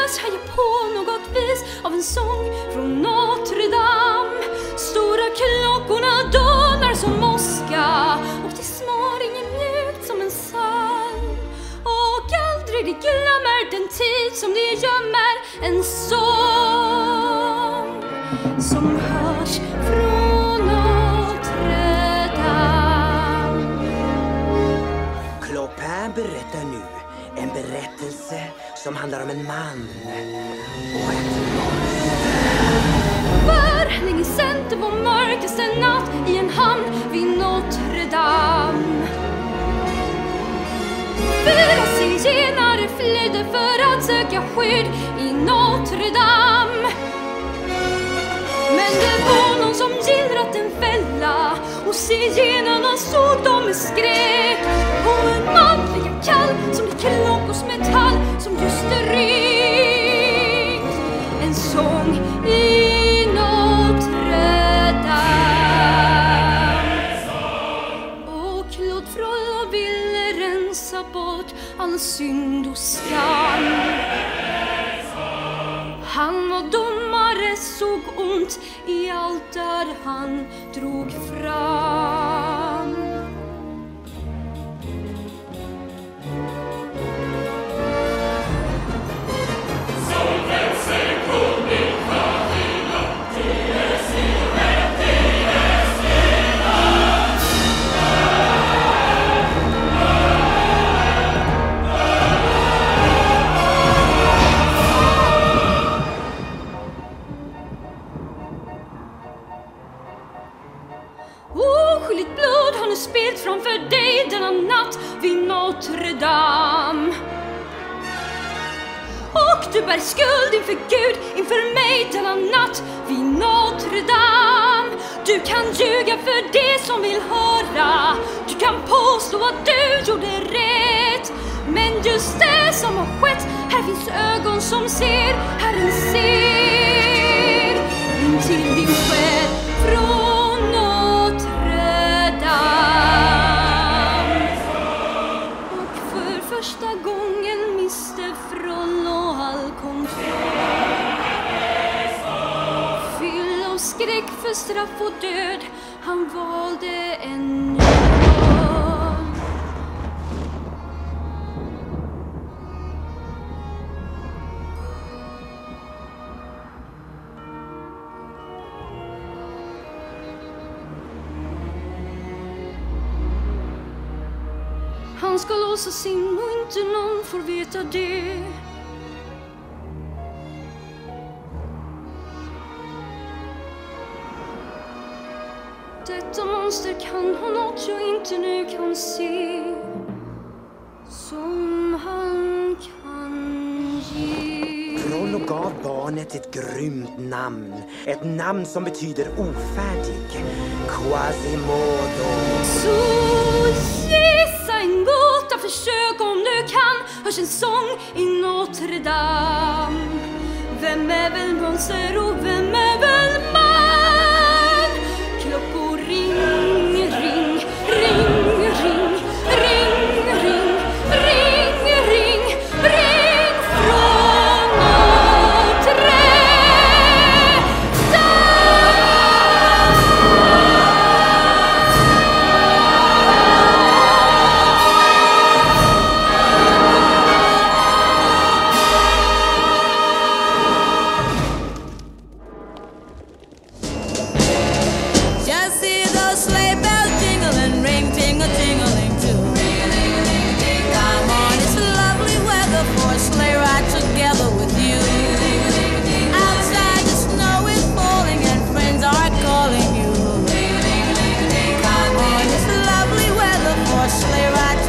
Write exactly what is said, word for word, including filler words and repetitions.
lyckades heja på något vis av en sång från Notre Dame. Stora klockorna dånar som moska och till små ringer mjukt som en psalm. Och aldrig de glömmer den tid som de gömmer en sång som hörs från Notre Dame. Chopin berättar nu en berättelse som handlar om en man och ett För länge sedan det var mörkaste natt i en hamn vid Notre Dame. Fyra zigenare flydde för att söka skydd i Notre Dame. Men det var någon som gillrat en fälla och zigenarna såg dem med skräck. Och en man lika kall som det klockors metall som just ringt en sång i Notre Dame. Och Claude Frollo ville rensa bort all synd och skam. Han var domare, såg ont i allt där han drog fram. Oskyldigt blod har nu spilt framför dig denna natt vid Notre Dame. Och du bär skuld inför Gud, inför mig denna natt vid Notre Dame. Du kan ljuga för det som vill höra, du kan påstå att du gjorde rätt. Men just det som har skett, här finns ögon som ser, Herren ser intill din själ från Notre Dame. Och för första gången miste Frollo all kontroll. Fylld av skräck för straff och död, han valde en ny roll. Han ska låsas in och inte någon får veta det. Detta monster kan ha något jag inte nu kan se, som han kan ge. Frollo gav barnet ett grymt namn. Ett namn som betyder ofärdig. Quasimodo. Så gissa en gåta, försök om du kan. Hörs en sång i Notre Dame. Vem är väl monster och vem